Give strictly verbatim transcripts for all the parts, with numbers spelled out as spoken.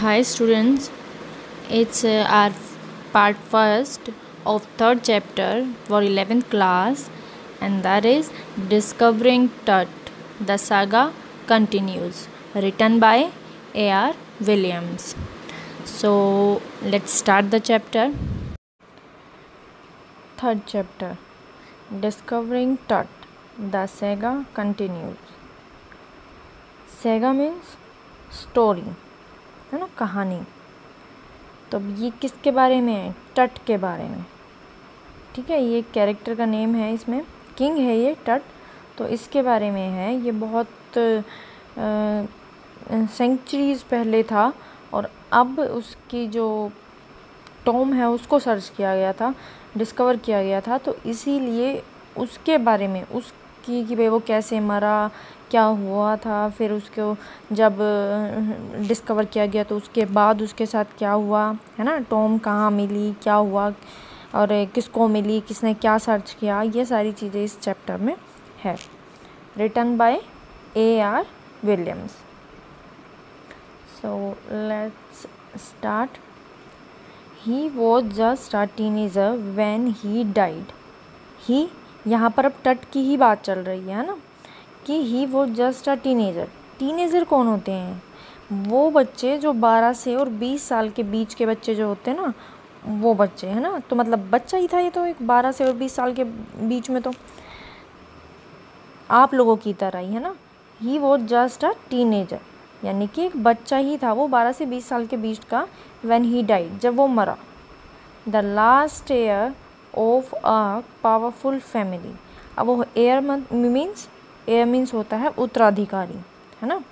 Hi students, it's uh, our part first of third chapter for eleventh class, and that is Discovering Tut. The saga continues, written by A R Williams. So let's start the chapter. Third chapter, Discovering Tut. The saga continues. Saga means story, है ना, कहानी। तो ये किसके बारे में है? टट के बारे में। ठीक है, ये कैरेक्टर का नेम है, इसमें किंग है ये टट, तो इसके बारे में है। ये बहुत सेंचुरीज पहले था और अब उसकी जो टॉम है उसको सर्च किया गया था, डिस्कवर किया गया था, तो इसीलिए उसके बारे में, उसकी कि भाई वो कैसे मरा, क्या हुआ था, फिर उसको जब डिस्कवर किया गया तो उसके बाद उसके साथ क्या हुआ, है ना, टॉम कहाँ मिली, क्या हुआ और किसको मिली, किसने क्या सर्च किया, ये सारी चीज़ें इस चैप्टर में है। Written by A R Williams. So let's start. He was just a teenager when he died. He, यहाँ पर अब टट की ही बात चल रही है ना, कि ही वो जस्ट अ टीनेजर। टीनेजर कौन होते हैं? वो बच्चे जो बारह से और बीस साल के बीच के बच्चे जो होते हैं ना, वो बच्चे, है ना। तो मतलब बच्चा ही था ये तो, एक बारह से और बीस साल के बीच में, तो आप लोगों की तरह ही, है ना। ही वो जस्ट अ टीनेजर, यानी कि एक बच्चा ही था वो, बारह से बीस साल के बीच का। व्हेन ही डाइड, जब वो मरा। The last heir of a powerful family. अब वो एयर मीन्स, एयर मीन्स होता है उत्तराधिकारी, है ना।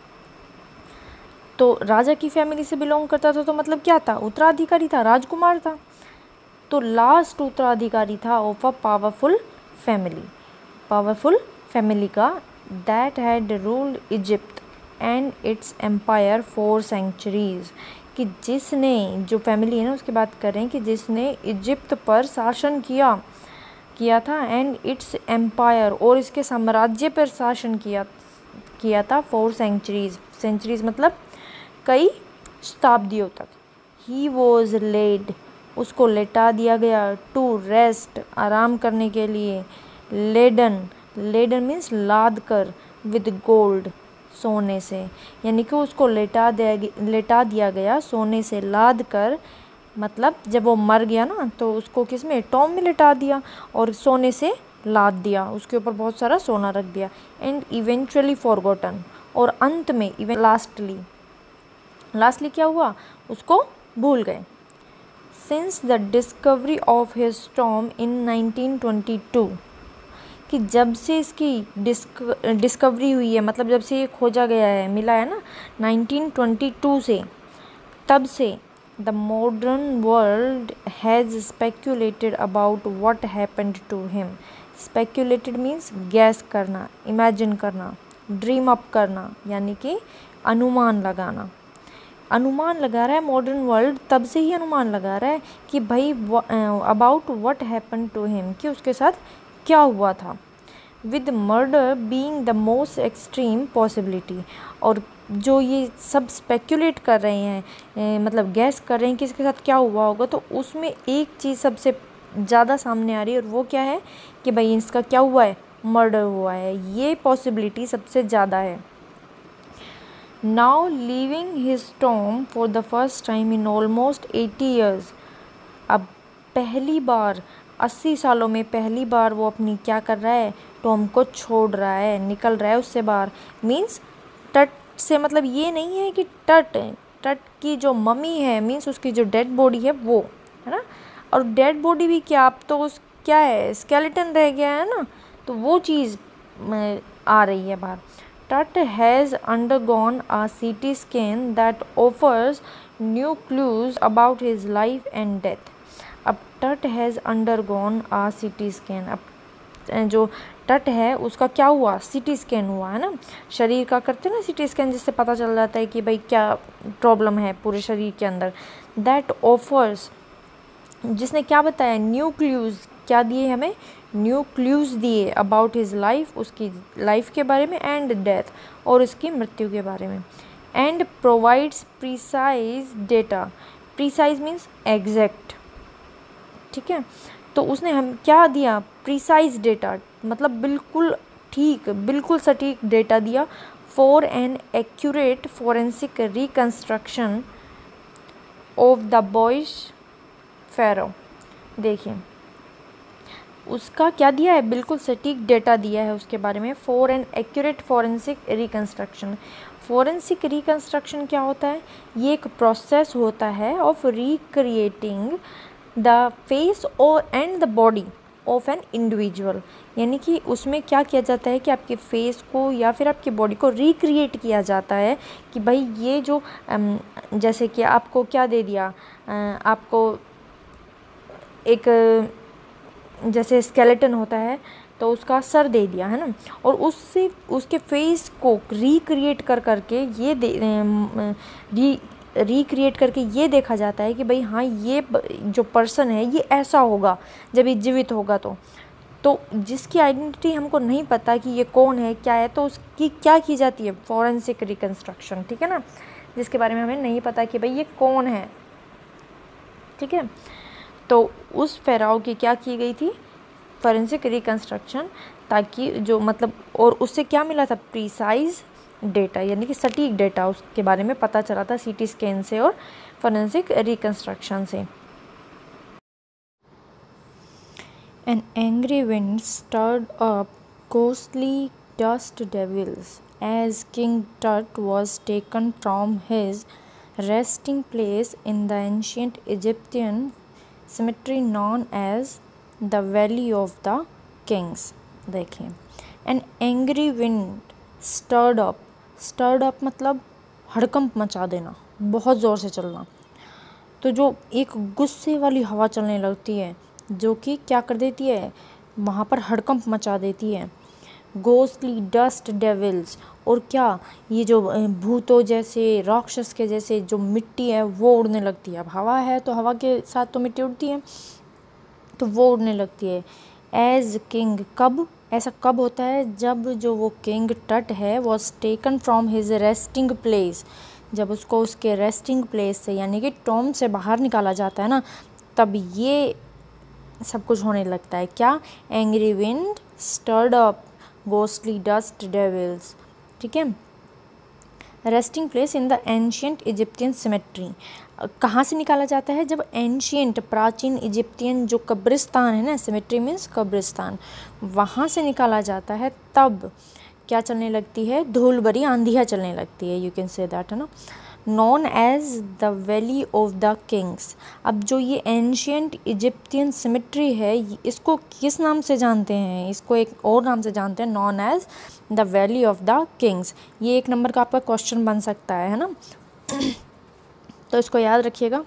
तो राजा की फैमिली से बिलोंग करता था, तो मतलब क्या था? उत्तराधिकारी था, राजकुमार था। तो लास्ट उत्तराधिकारी था of a powerful family, powerful family का, that had ruled Egypt and its empire for centuries. कि जिसने, जो फैमिली है ना उसकी बात कर रहे हैं, कि जिसने इजिप्ट पर शासन किया किया था, एंड इट्स एम्पायर, और इसके साम्राज्य पर शासन किया किया था, फॉर सेंचुरीज। सेंचुरीज मतलब कई शताब्दियों तक। ही वॉज लेड, उसको लेटा दिया गया, टू रेस्ट, आराम करने के लिए, लेडन, लेडन मीन्स लाद कर, विद गोल्ड, सोने से, यानी कि उसको लेटा दिया लेटा दिया गया सोने से लाद कर। मतलब जब वो मर गया ना, तो उसको किस में? टॉम में लिटा दिया और सोने से लाद दिया, उसके ऊपर बहुत सारा सोना रख दिया। एंड इवेंचुअली फॉरगॉटन, और अंत में, इवन लास्टली, लास्टली क्या हुआ? उसको भूल गए। Since the discovery of his tomb in nineteen twenty two, कि जब से इसकी डिस्क डिस्कवरी हुई है, मतलब जब से ये खोजा गया है, मिला है ना, नाइनटीन ट्वेंटी टू से, तब से the modern world has speculated about what happened to him. Speculated means guess करना, इमेजिन करना, ड्रीम अप करना, यानी कि अनुमान लगाना। अनुमान लगा रहा है मॉडर्न वर्ल्ड, तब से ही अनुमान लगा रहा है कि भाई about what happened to him, कि उसके साथ क्या हुआ था। With murder being the most extreme possibility, और जो ये सब स्पेक्यूलेट कर रहे हैं, ए, मतलब गैस कर रहे हैं कि इसके साथ क्या हुआ होगा, तो उसमें एक चीज़ सबसे ज़्यादा सामने आ रही है, और वो क्या है? कि भाई इसका क्या हुआ है? मर्डर हुआ है। ये पॉसिबिलिटी सबसे ज़्यादा है। Now leaving his tomb for the first time in almost eighty years. अब पहली बार, अस्सी सालों में पहली बार वो अपनी क्या कर रहा है? टॉम को छोड़ रहा है, निकल रहा है उससे बाहर। मीन्स टट से मतलब ये नहीं है कि टट टट की जो मम्मी है, मीन्स उसकी जो डेड बॉडी है वो, है ना। और डेड बॉडी भी क्या, अब तो उस क्या है, स्केलेटन रह गया है ना, तो वो चीज़ आ रही है बाहर। टट has undergone a CT scan that offers new clues about his life and death. अब Tut has undergone uh CT scan, अब जो टट है उसका क्या हुआ? सीटी स्कैन हुआ, है ना। शरीर का करते हैं ना सीटी स्कैन, जिससे पता चल जाता है कि भाई क्या प्रॉब्लम है पूरे शरीर के अंदर। दैट ऑफर्स, जिसने क्या बताया? न्यू क्लूज, क्या दिए हमें? न्यू क्लूज दिए अबाउट हिज लाइफ, उसकी लाइफ के बारे में, एंड डेथ, और उसकी मृत्यु के बारे में। And provides precise data. Precise means exact, ठीक है। तो उसने हम क्या दिया, प्रिसाइज डेटा, मतलब बिल्कुल ठीक, बिल्कुल सटीक डेटा दिया for an accurate forensic reconstruction of the boy pharaoh. देखिए उसका क्या दिया है, बिल्कुल सटीक डेटा दिया है उसके बारे में, for an accurate forensic reconstruction. Forensic reconstruction क्या होता है, ये एक प्रोसेस होता है ऑफ रिक्रिएटिंग द फेस और and the body of an individual. यानी कि उसमें क्या किया जाता है कि आपके फेस को या फिर आपकी बॉडी को रिक्रिएट किया जाता है कि भाई ये जो जैसे कि आपको क्या दे दिया, आपको एक जैसे स्केलेटन होता है तो उसका सर दे दिया है ना, और उससे उसके फेस को रिक्रिएट कर करके ये दे री रिक्रिएट करके ये देखा जाता है कि भाई हाँ ये जो पर्सन है ये ऐसा होगा जब ये जीवित होगा। तो तो जिसकी आइडेंटिटी हमको नहीं पता कि ये कौन है क्या है, तो उसकी क्या की जाती है, फॉरेंसिक रिकंस्ट्रक्शन, ठीक है ना। जिसके बारे में हमें नहीं पता कि भाई ये कौन है, ठीक है। तो उस फेराओ की क्या की गई थी, फॉरेंसिक रिकंस्ट्रक्शन, ताकि जो मतलब और उससे क्या मिला था, प्रिसाइज डेटा, यानी कि सटीक डेटा उसके बारे में पता चला था सीटी स्कैन से और फॉरेंसिक रिकंस्ट्रक्शन से। An angry wind stirred up ghostly dust devils as King Tut was taken from his resting place in the ancient Egyptian cemetery known as the Valley of the Kings। देखिए, an angry wind stirred up, stirred up मतलब हड़कंप मचा देना, बहुत ज़ोर से चलना। तो जो एक गुस्से वाली हवा चलने लगती है जो कि क्या कर देती है, वहाँ पर हड़कंप मचा देती है। घोस्टली डस्ट डेविल्स, और क्या ये जो भूतों जैसे, राक्षस के जैसे जो मिट्टी है वो उड़ने लगती है। अब हवा है तो हवा के साथ तो मिट्टी उड़ती है, तो वो उड़ने लगती है। एज किंग, कब, ऐसा कब होता है, जब जो वो किंग टट है was taken from his resting place, जब उसको उसके रेस्टिंग प्लेस से यानी कि टॉम से बाहर निकाला जाता है ना, तब ये सब कुछ होने लगता है। क्या, angry wind stirred up ghostly dust devils, ठीक है। Resting place in the ancient Egyptian cemetery, कहाँ से निकाला जाता है, जब एंशियंट प्राचीन इजिप्टियन जो कब्रिस्तान है ना, सिमेट्री मीन्स कब्रिस्तान, वहाँ से निकाला जाता है। तब क्या चलने लगती है, धूल भरी आंधियाँ चलने लगती है, यू कैन से दैट, है ना। Known as the Valley of the Kings, अब जो ये एंशियंट इजिप्टियन सिमेट्री है इसको किस नाम से जानते हैं, इसको एक और नाम से जानते हैं, known as the Valley of the Kings. ये एक नंबर का आपका क्वेश्चन बन सकता है है ना, तो इसको याद रखिएगा।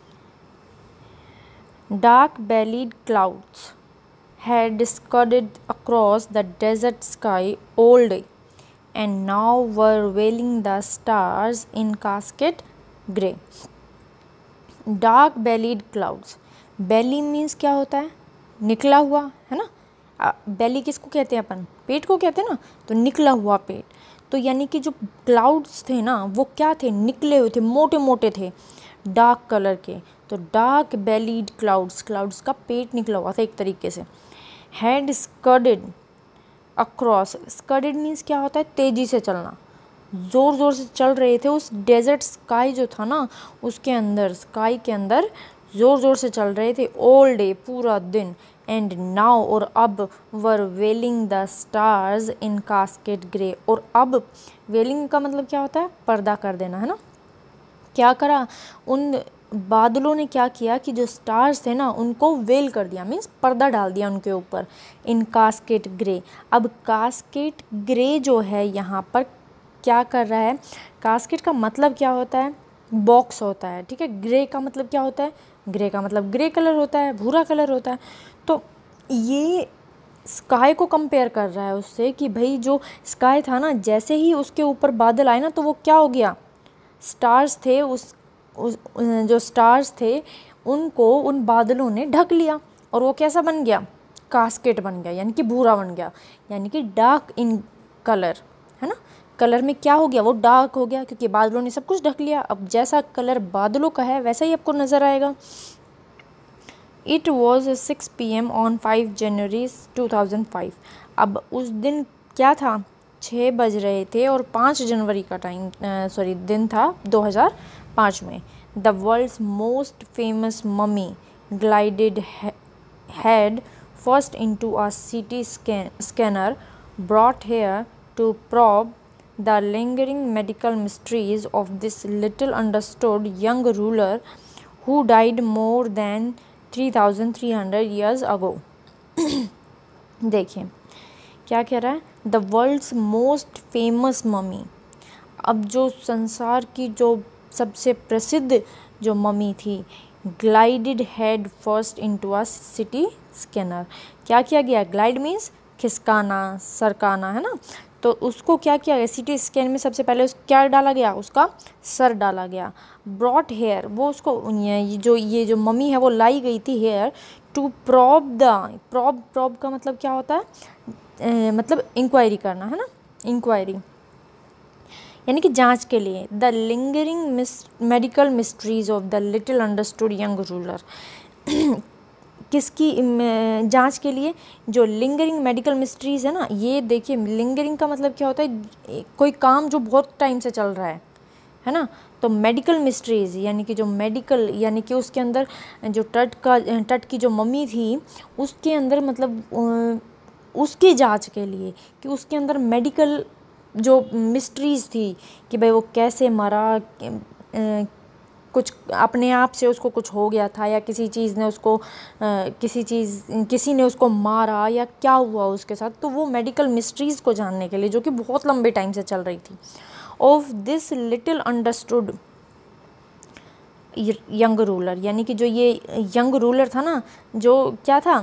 Dark bellied clouds had scudded across the desert sky all day and now were veiling the stars in cascade grey। dark bellied clouds, belly means क्या होता है, निकला हुआ, है ना। belly किसको कहते हैं अपन, पेट को कहते हैं ना, तो निकला हुआ पेट। तो यानी कि जो क्लाउड्स थे ना वो क्या थे, निकले हुए थे, मोटे मोटे थे, डार्क कलर के। तो डार्क बेलीड क्लाउड्स, क्लाउड्स का पेट निकला हुआ था एक तरीके से। Had scudded across, scudded means क्या होता है, तेज़ी से चलना, ज़ोर ज़ोर से चल रहे थे उस डेजर्ट स्काई जो था ना उसके अंदर, स्काई के अंदर ज़ोर ज़ोर से चल रहे थे ऑल डे, पूरा दिन। एंड नाउ, और अब, were veiling the stars in casket grey, और अब वेलिंग का मतलब क्या होता है, पर्दा कर देना, है ना। क्या करा, उन बादलों ने क्या किया कि जो स्टार्स थे ना उनको वेल कर दिया, मीन्स पर्दा डाल दिया उनके ऊपर, इन कास्केट ग्रे। अब कास्केट ग्रे जो है यहाँ पर क्या कर रहा है, कास्केट का मतलब क्या होता है, बॉक्स होता है, ठीक है। ग्रे का मतलब क्या होता है, ग्रे का मतलब ग्रे कलर होता है, भूरा कलर होता है। तो ये स्काई को कंपेयर कर रहा है उससे कि भाई जो स्काई था ना, जैसे ही उसके ऊपर बादल आए ना तो वो क्या हो गया, स्टार्स थे, उस, उस जो स्टार्स थे उनको उन बादलों ने ढक लिया और वो कैसा बन गया, कास्केट बन गया, यानी कि भूरा बन गया, यानी कि डार्क इन कलर, है ना। कलर में क्या हो गया, वो डार्क हो गया क्योंकि बादलों ने सब कुछ ढक लिया। अब जैसा कलर बादलों का है वैसा ही आपको नज़र आएगा। It was six P M on five January two thousand five. अब उस दिन क्या था, छः बज रहे थे और पाँच जनवरी का टाइम सॉरी दिन था दो हज़ार पाँच में। The world's most famous mummy glided head first into a CT scanner brought here to probe the lingering medical mysteries of this little understood young ruler who died more than three thousand three hundred years ago। देखिए क्या कह रहा है, the world's most famous mummy. अब जो संसार की जो सबसे प्रसिद्ध जो ममी थी, glided head first into a CT scanner. क्या किया गया, ग्लाइड मीन्स खिसकाना, सरकाना, है ना। तो उसको क्या किया गया, सिटी स्कैन में सबसे पहले उस क्या डाला गया, उसका सर डाला गया। ब्रॉट हेयर, वो उसको ये जो ये जो ममी है वो लाई गई थी here to probe the, probe probe का मतलब क्या होता है, ए, मतलब इंक्वायरी करना, है ना, इंक्वायरी यानी कि जांच के लिए। The lingering medical mysteries of the little understood young ruler. किसकी जांच के लिए, जो लिंगरिंग मेडिकल मिस्ट्रीज़ है ना। ये देखिए लिंगरिंग का मतलब क्या होता है, कोई काम जो बहुत टाइम से चल रहा है है ना। तो मेडिकल मिस्ट्रीज़ यानी कि जो मेडिकल यानी कि उसके अंदर जो तट का तट की जो मम्मी थी उसके अंदर मतलब उसकी जांच के लिए कि उसके अंदर मेडिकल जो मिस्ट्रीज़ थी कि भाई वो कैसे मरा, कुछ अपने आप से उसको कुछ हो गया था या किसी चीज़ ने उसको आ, किसी चीज़ किसी ने उसको मारा या क्या हुआ उसके साथ। तो वो मेडिकल मिस्ट्रीज़ को जानने के लिए, जो कि बहुत लंबे टाइम से चल रही थी, of this little understood young ruler, यानी कि जो ये यंग रूलर था ना, जो क्या था,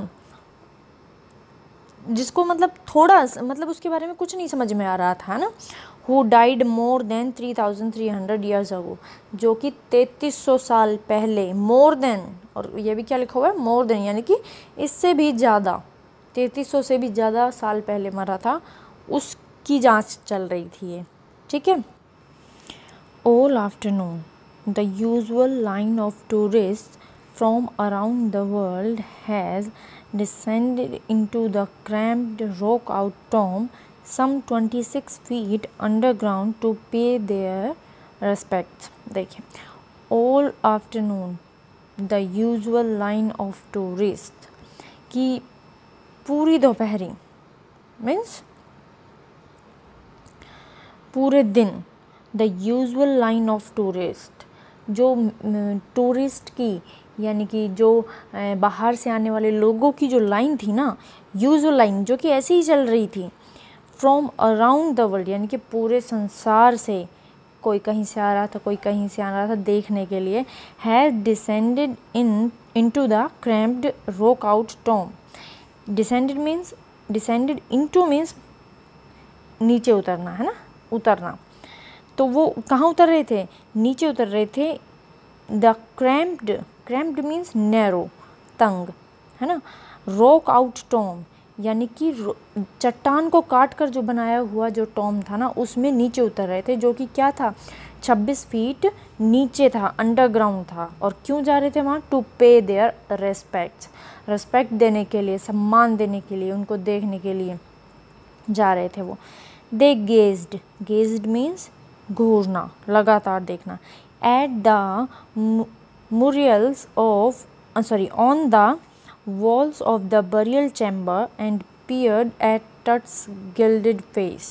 जिसको मतलब थोड़ा मतलब उसके बारे में कुछ नहीं समझ में आ रहा था ना। Who died more than three thousand three hundred years ago, जो कि तैंतीस सौ साल पहले, मोर देन, और ये भी क्या लिखा हुआ है, मोर देन, यानी कि इससे भी ज़्यादा, तैंतीस सौ से भी ज़्यादा साल पहले मरा था, उसकी जांच चल रही थी ये, ठीक है। All afternoon the usual line of tourist from around the world has descended into the cramped rock out tomb some twenty-six feet underground to pay their respects। देखिए, all afternoon the usual line of tourists, कि पूरी दोपहरी means पूरे दिन, the usual line of tourist, जो tourist की यानी कि जो बाहर से आने वाले लोगों की जो लाइन थी ना, यूजुअल लाइन, जो कि ऐसे ही चल रही थी, फ्रॉम अराउंड द वर्ल्ड, यानी कि पूरे संसार से, कोई कहीं से आ रहा था, कोई कहीं से आ रहा था देखने के लिए, has descended in into the cramped rock out tomb. Descended means, descended into means नीचे उतरना, है ना, उतरना। तो वो कहाँ उतर रहे थे, नीचे उतर रहे थे। The cramped, cramped means narrow, तंग, है ना। रॉक आउट टॉम, यानी कि चट्टान को काट कर जो बनाया हुआ जो टॉम था ना, उसमें नीचे उतर रहे थे, जो कि क्या था, छब्बीस फीट नीचे था, अंडरग्राउंड था। और क्यों जा रहे थे वहाँ, टू पे देयर रेस्पेक्ट्स, रेस्पेक्ट देने के लिए, सम्मान देने के लिए, उनको देखने के लिए जा रहे थे वो। दे गेज्ड, गेज्ड मीन्स घूरना, लगातार देखना। At the murals of uh, sorry on the walls of the burial chamber and peered at Tut's gilded face।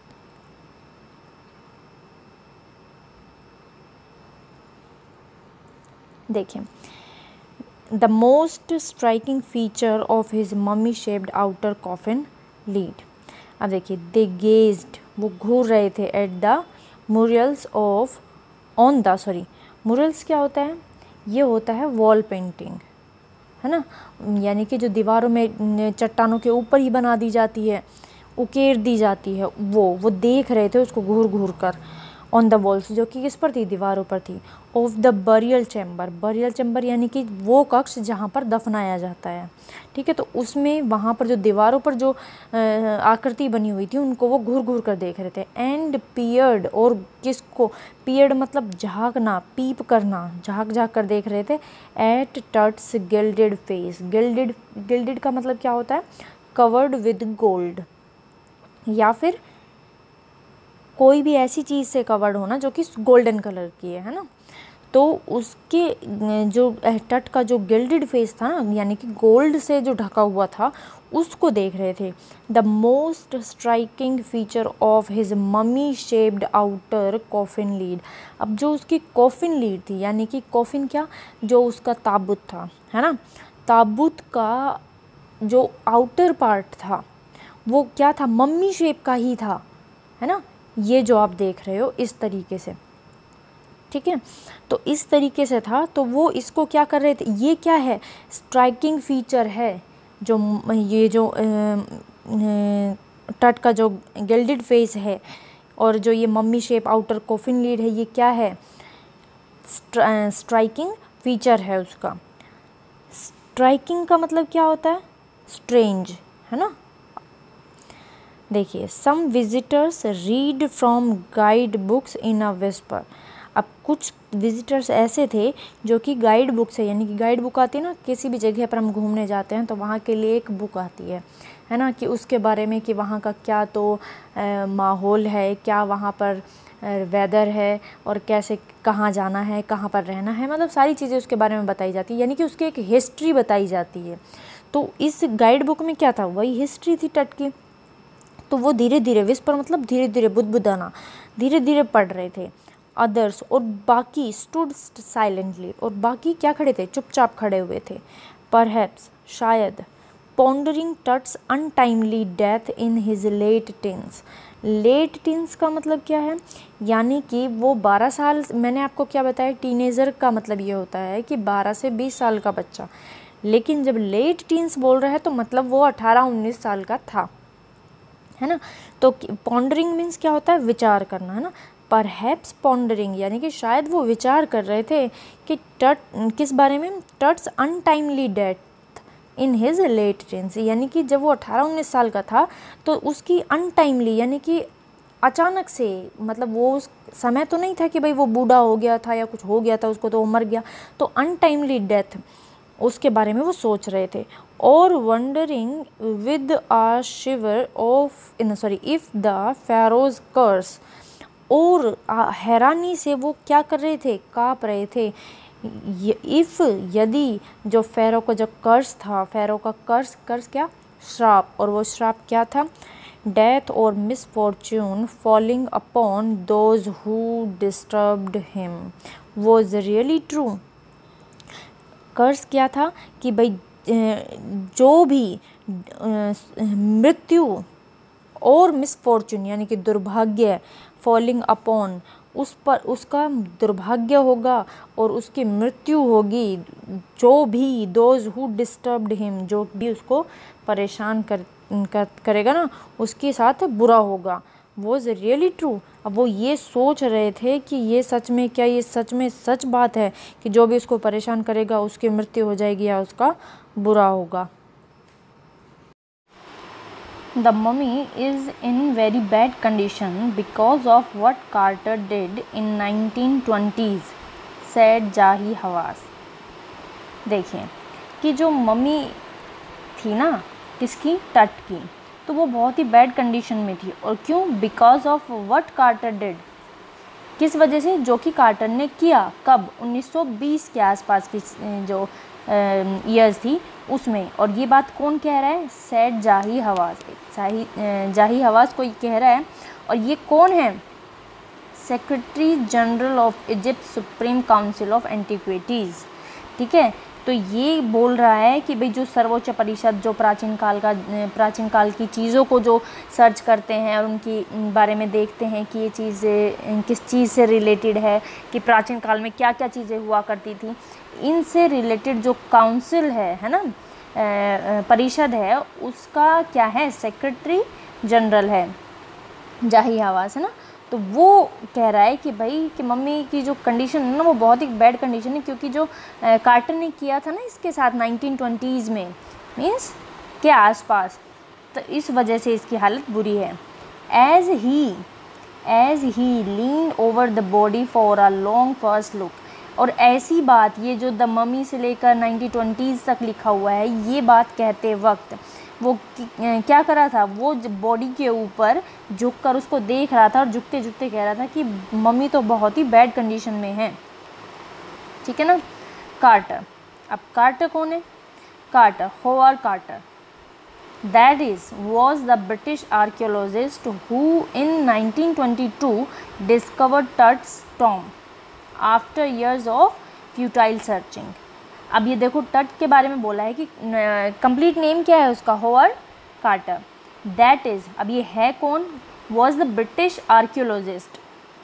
देखिए, the most striking feature of his mummy shaped outer coffin lid। अब देखिए, they gazed, वो घूर रहे थे, at the murals of on the sorry murals क्या होता है, ये होता है वॉल पेंटिंग, है ना, यानी कि जो दीवारों में चट्टानों के ऊपर ही बना दी जाती है, उकेर दी जाती है, वो वो देख रहे थे उसको घूर घूर कर। ऑन द वॉल्स, जो कि किस पर थी, दीवारों पर थी, of the burial chamber, burial chamber यानी कि वो कक्ष जहाँ पर दफनाया जाता है, ठीक है। तो उसमें वहाँ पर जो दीवारों पर जो आकृति बनी हुई थी उनको वो घूर घूर कर देख रहे थे। एंड पियर्ड, और किसको, पियर्ड मतलब झांकना, पीप करना, झांक झांक कर देख रहे थे। At Tut's gilded face, gilded, gilded का मतलब क्या होता है, कवर्ड विद गोल्ड, या फिर कोई भी ऐसी चीज़ से कवर्ड होना जो कि गोल्डन कलर की है है ना। तो उसके जो टट का जो गिल्डेड फेस था ना, यानी कि गोल्ड से जो ढका हुआ था, उसको देख रहे थे। The most striking feature of his mummy shaped outer coffin lid, अब जो उसकी कॉफिन लीड थी, यानी कि कॉफिन क्या, जो उसका ताबूत था, है ना, ताबूत का जो आउटर पार्ट था वो क्या था, मम्मी शेप का ही था, है ना। ये जो आप देख रहे हो इस तरीके से, ठीक है, तो इस तरीके से था। तो वो इसको क्या कर रहे थे, ये क्या है, स्ट्राइकिंग फीचर है, जो ये जो टट का जो गिल्डेड फेस है और जो ये mummy shape outer coffin lid है, ये क्या है, स्ट्राइकिंग फीचर है उसका। स्ट्राइकिंग का मतलब क्या होता है, स्ट्रेंज, है ना। देखिए, some visitors read from guide books in a whisper, अब कुछ विजिटर्स ऐसे थे जो कि गाइड बुक से, यानी कि गाइड बुक आती है ना, किसी भी जगह पर हम घूमने जाते हैं तो वहाँ के लिए एक बुक आती है है ना, कि उसके बारे में कि वहाँ का क्या तो माहौल है, क्या वहाँ पर वेदर है, और कैसे कहाँ जाना है, कहाँ पर रहना है, मतलब सारी चीज़ें उसके बारे में बताई जाती है, यानी कि उसकी एक हिस्ट्री बताई जाती है। तो इस गाइड बुक में क्या था, वही हिस्ट्री थी टट की। तो वो धीरे धीरे, विस्पर मतलब धीरे धीरे, बुदबुदाना, धीरे धीरे पढ़ रहे थे। अदर्स, और बाकी, स्टूड साइलेंटली, और बाकी क्या खड़े थे, चुपचाप खड़े हुए थे। परहैप्स, शायद, pondering Tut's untimely death in his late teens, late teens का मतलब क्या है, यानी कि वो बारह साल, मैंने आपको क्या बताया, टीनेजर का मतलब ये होता है कि बारह से बीस साल का बच्चा, लेकिन जब लेट टीन्स बोल रहा है तो मतलब वो अठारह उन्नीस साल का था, है ना। तो पॉन्डरिंग मीन्स क्या होता है, विचार करना, है ना। परहैप्स पॉन्डरिंग यानी कि शायद वो विचार कर रहे थे कि टट किस बारे में, Tut's untimely death in his late teens, यानी कि जब वो अठारह उन्नीस साल का था तो उसकी अनटाइमली, यानी कि अचानक से, मतलब वो उस समय तो नहीं था कि भाई वो बूढ़ा हो गया था या कुछ हो गया था उसको तो वो मर गया, तो अनटाइमली डेथ, उसके बारे में वो सोच रहे थे। और wondering with a shiver of in sorry if the pharaoh's curse, और हैरानी से वो क्या कर रहे थे, काँप रहे थे। इफ़, यदि, जो फेरो का जो कर्स था, फेरो का कर्स, कर्स क्या, श्राप, और वो श्राप क्या था, डेथ और misfortune falling upon those who disturbed him was really true. Curse क्या था कि भाई जो भी मृत्यु और मिसफॉर्चून यानी कि दुर्भाग्य, फॉलिंग अपॉन, उस पर उसका दुर्भाग्य होगा और उसकी मृत्यु होगी, जो भी, दोज हु डिस्टर्ब्ड हिम, जो भी उसको परेशान कर, कर करेगा ना, उसके साथ बुरा होगा। वॉज रियली ट्रू, अब वो ये सोच रहे थे कि ये सच में, क्या ये सच में सच बात है कि जो भी उसको परेशान करेगा उसकी मृत्यु हो जाएगी या उसका बुरा होगा। The mummy is in very bad condition because of what Carter did in nineteen twenties, said जाही हवास। देखिए कि जो मम्मी थी ना, किसकी, टट की, तो वो बहुत ही बैड कंडीशन में थी। और क्यों, because of what Carter did, किस वजह से, जो कि कार्टर ने किया, कब, उन्नीस सौ बीस के आसपास की जो ईयर्स थी उसमें। और ये बात कौन कह रहा है, सैड जाही हवास, जाही जाही हवास कोई कह रहा है। और ये कौन है, secretary general of Egypt supreme council of antiquities, ठीक है। तो ये बोल रहा है कि भाई जो सर्वोच्च परिषद जो प्राचीन काल का प्राचीन काल की चीज़ों को जो सर्च करते हैं और उनकी बारे में देखते हैं कि ये चीज़ें किस चीज़ से रिलेटेड है, कि प्राचीन काल में क्या क्या चीज़ें हुआ करती थी, इनसे रिलेटेड जो काउंसिल है है ना, परिषद है, उसका क्या है, सेक्रेटरी जनरल है जाही हवास, है ना। तो वो कह रहा है कि भाई कि मम्मी की जो कंडीशन है ना वो बहुत ही बैड कंडीशन है, क्योंकि जो कार्टर ने किया था ना इसके साथ नाइनटीन ट्वेंटीज़ में, मीन्स के आसपास, तो इस वजह से इसकी हालत बुरी है। As he as he lean over the body for a long first look, और ऐसी बात, ये जो द ममी से लेकर नाइनटीन ट्वेंटीज़ तक लिखा हुआ है, ये बात कहते वक्त वो क्या कर रहा था, वो बॉडी के ऊपर झुक कर उसको देख रहा था और झुकते झुकते कह रहा था कि मम्मी तो बहुत ही बैड कंडीशन में है। ठीक है ना। कार्टर, अब कार्टर कौन है? Carter, Howard Carter, that is was the British archaeologist who in nineteen twenty-two discovered Tut's tomb after years of futile searching। अब ये देखो टट के बारे में बोला है कि कंप्लीट नेम क्या है उसका, होवार्ड कार्टर। दैट इज़, अब ये है कौन? Was the British archaeologist.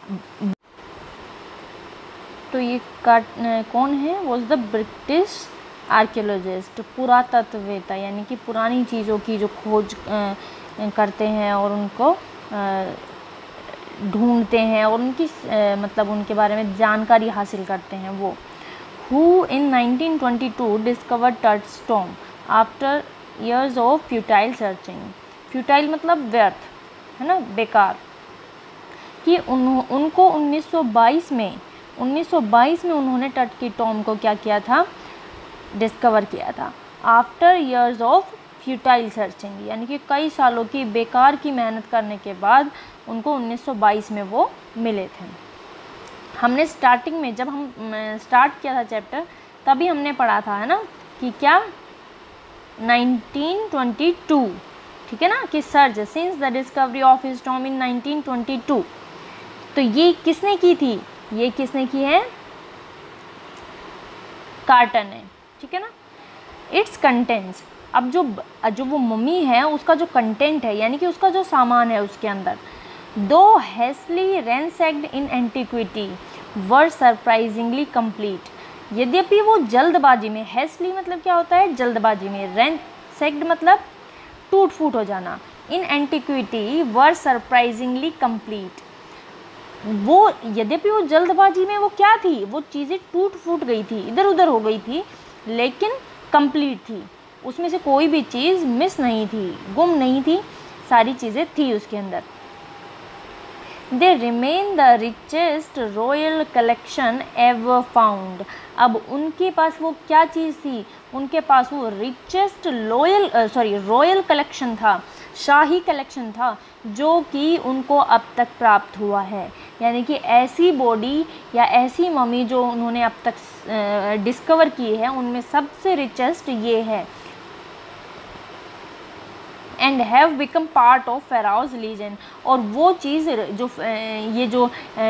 तो ये काट कौन है? वॉज द ब्रिटिश आर्कियोलॉजिस्ट, पुरातत्ववेता, यानी कि पुरानी चीज़ों की जो खोज करते हैं और उनको ढूंढते हैं और उनकी मतलब उनके बारे में जानकारी हासिल करते हैं वो। who in nineteen twenty-two discovered Tut's tomb after years of futile searching। futile मतलब व्यर्थ, है ना, बेकार। कि उन उनको उन्नीस सौ बाईस में उन्नीस सौ बाईस में उन्होंने टट की टॉम को क्या किया था? डिस्कवर किया था। After years of futile searching, यानी कि कई सालों की बेकार की मेहनत करने के बाद उनको उन्नीस सौ बाईस में वो मिले थे। हमने स्टार्टिंग में जब हम स्टार्ट किया था चैप्टर तभी हमने पढ़ा था, है ना, कि क्या नाइनटीन ट्वेंटी टू, ठीक है ना, कि search since the discovery of his tomb in nineteen twenty two. तो ये किसने की थी? ये किसने की है? कार्टर ने। ठीक है ना। इट्स कंटेंट्स, अब जो जो वो मम्मी है उसका जो कंटेंट है, यानी कि उसका जो सामान है उसके अंदर, though hastily ransacked in antiquity were surprisingly complete. यद्यपि वो जल्दबाजी में, हेस्टली मतलब क्या होता है? जल्दबाजी में, रैंसैक्ड मतलब टूट फूट हो जाना, in antiquity were surprisingly complete. वो यद्यपि वो जल्दबाजी में वो क्या थी? वो चीज़ें टूट फूट गई थी, इधर उधर हो गई थी, लेकिन कंप्लीट थी, उसमें से कोई भी चीज़ मिस नहीं थी, गुम नहीं थी, सारी चीज़ें थी उसके अंदर। They remain the richest royal collection ever found. अब उनके पास वो क्या चीज़ थी? उनके पास वो richest loyal sorry royal collection था, शाही कलेक्शन था, जो कि उनको अब तक प्राप्त हुआ है। यानी कि ऐसी बॉडी या ऐसी मम्मी जो उन्होंने अब तक डिस्कवर की है, उनमें सबसे रिचेस्ट ये है। And have become part of pharaoh's legend. और वो चीज़ जो ये जो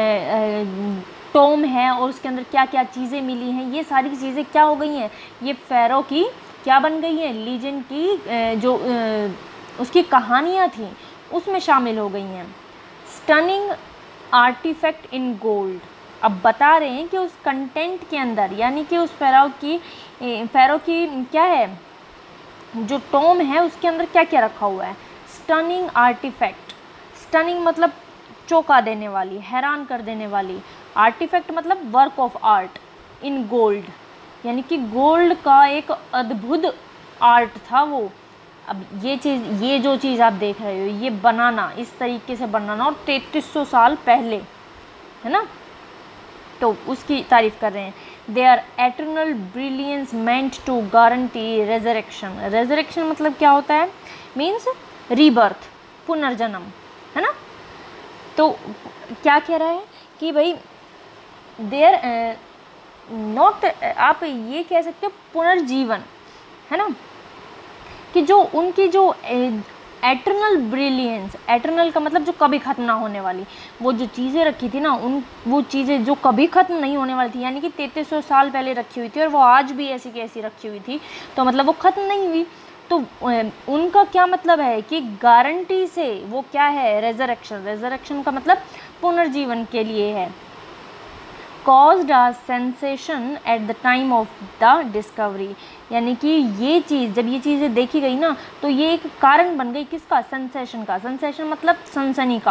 टोम है और उसके अंदर क्या क्या चीज़ें मिली हैं, ये सारी चीज़ें क्या हो गई हैं? ये फ़ेरो की क्या बन गई हैं? लीजेंड की जो उसकी कहानियाँ थी उसमें शामिल हो गई हैं। Stunning artefact in gold. अब बता रहे हैं कि उस कंटेंट के अंदर, यानी कि उस फ़ेरो की फ़ेरो की क्या है, जो टॉम है उसके अंदर क्या क्या रखा हुआ है? Stunning artefact. स्टनिंग मतलब चौंका देने वाली, हैरान कर देने वाली। आर्टिफैक्ट मतलब work of art in gold, यानी कि गोल्ड का एक अद्भुत आर्ट था वो। अब ये चीज़, ये जो चीज़ आप देख रहे हो, ये बनाना, इस तरीके से बनाना, और तैंतीस सौ साल पहले, है ना, तो उसकी तारीफ़ कर रहे हैं। They are eternal brilliance meant to guarantee resurrection. Resurrection मतलब क्या होता है? मीन्स रीबर्थ, पुनर्जन्म, है ना। तो क्या कह रहा है कि भाई देयर नॉट, आप ये कह सकते हो पुनर्जीवन, है ना, कि जो उनकी जो एटर्नल ब्रिलियंस, एटर्नल का मतलब जो कभी ख़त्म ना होने वाली, वो जो चीज़ें रखी थी ना, उन वो चीज़ें जो कभी ख़त्म नहीं होने वाली थी, यानी कि तैंतीस सौ साल पहले रखी हुई थी और वो आज भी ऐसी की ऐसी रखी हुई थी, तो मतलब वो ख़त्म नहीं हुई। तो उनका क्या मतलब है कि गारंटी से वो क्या है? रेजरेक्शन। रेजरेक्शन का मतलब पुनर्जीवन के लिए है। caused a sensation at the time of the discovery, यानी कि ये चीज़, जब ये चीज़ें देखी गई ना, तो ये एक कारण बन गई किसका? सेंसेशन का। सेंसेशन मतलब सनसनी का,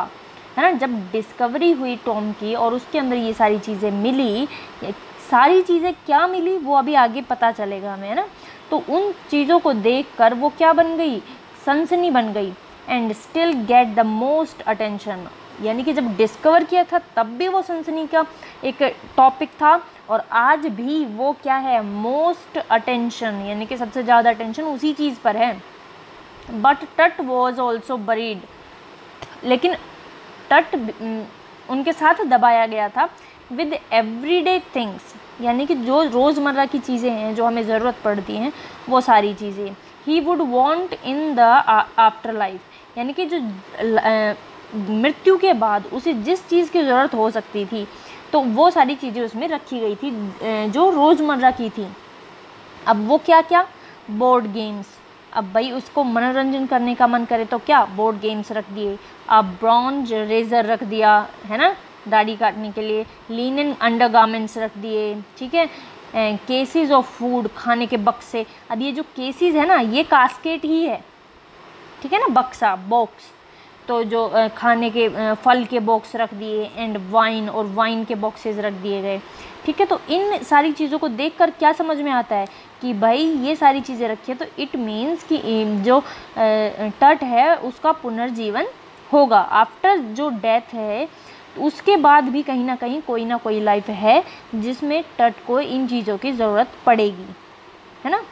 है ना। जब डिस्कवरी हुई टॉम की और उसके अंदर ये सारी चीज़ें मिली, सारी चीज़ें क्या मिली वो अभी आगे पता चलेगा हमें, है ना। तो उन चीज़ों को देखकर वो क्या बन गई, सनसनी बन गई। And still get the most attention, यानी कि जब डिस्कवर किया था तब भी वो सनसनी का एक टॉपिक था, और आज भी वो क्या है, मोस्ट अटेंशन, यानी कि सबसे ज़्यादा अटेंशन उसी चीज़ पर है। बट टट वॉज ऑल्सो बरीड, लेकिन टट उनके साथ दबाया गया था विद एवरीडे थिंग्स, यानी कि जो रोज़मर्रा की चीज़ें हैं जो हमें ज़रूरत पड़ती हैं वो सारी चीज़ें। He would want in the afterlife, यानी कि जो मृत्यु के बाद उसे जिस चीज़ की ज़रूरत हो सकती थी तो वो सारी चीज़ें उसमें रखी गई थी जो रोज़मर्रा की थी। अब वो क्या क्या, बोर्ड गेम्स, अब भाई उसको मनोरंजन करने का मन करे तो क्या, बोर्ड गेम्स रख दिए। अब ब्रॉन्ज रेजर रख दिया, है ना, दाढ़ी काटने के लिए। लिनन अंडरगारमेंट्स रख दिए, ठीक है। केसेस ऑफ फूड, खाने के बक्से। अब ये जो केसेस है ना, ये कास्केट ही है, ठीक है ना, बक्सा, बॉक्स। तो जो खाने के फल के बॉक्स रख दिए, एंड वाइन, और वाइन के बॉक्सेस रख दिए गए, ठीक है। तो इन सारी चीज़ों को देखकर क्या समझ में आता है कि भाई ये सारी चीज़ें रखी है, तो इट मीन्स कि जो टट है उसका पुनर्जीवन होगा। आफ्टर जो डेथ है उसके बाद भी कहीं ना कहीं कोई ना कोई लाइफ है जिसमें टट को इन चीज़ों की ज़रूरत पड़ेगी, है ना।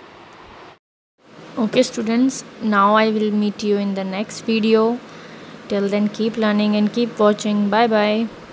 Okay students, now I will meet you in the next video. Till then keep learning and keep watching. Bye bye.